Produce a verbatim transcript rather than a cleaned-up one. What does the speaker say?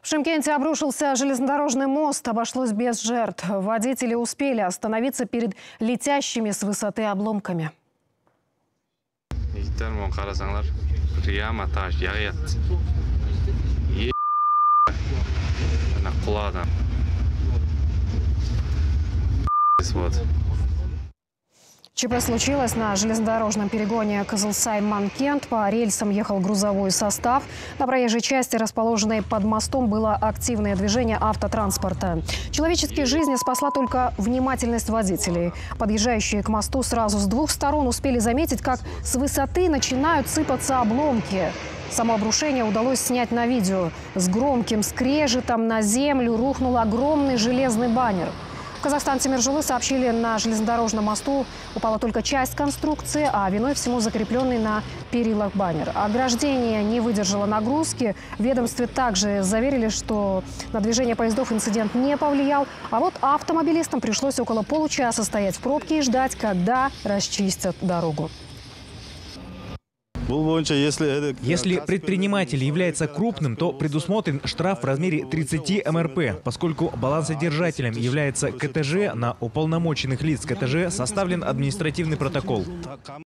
В Шымкенте обрушился железнодорожный мост, обошлось без жертв. Водители успели остановиться перед летящими с высоты обломками. ЧП случилось на железнодорожном перегоне Кызылсай-Манкент. По рельсам ехал грузовой состав. На проезжей части, расположенной под мостом, было активное движение автотранспорта. Человеческие жизни спасла только внимательность водителей. Подъезжающие к мосту сразу с двух сторон успели заметить, как с высоты начинают сыпаться обломки. Само обрушение удалось снять на видео. С громким скрежетом на землю рухнул огромный железный баннер. В Казахстан Темиржолы сообщили, на железнодорожном мосту упала только часть конструкции, а виной всему закрепленный на перилах баннер. Ограждение не выдержало нагрузки. В ведомстве также заверили, что на движение поездов инцидент не повлиял. А вот автомобилистам пришлось около получаса стоять в пробке и ждать, когда расчистят дорогу. Если предприниматель является крупным, то предусмотрен штраф в размере тридцати эм эр пэ. Поскольку балансодержателем является ка тэ жэ, на уполномоченных лиц ка тэ жэ составлен административный протокол.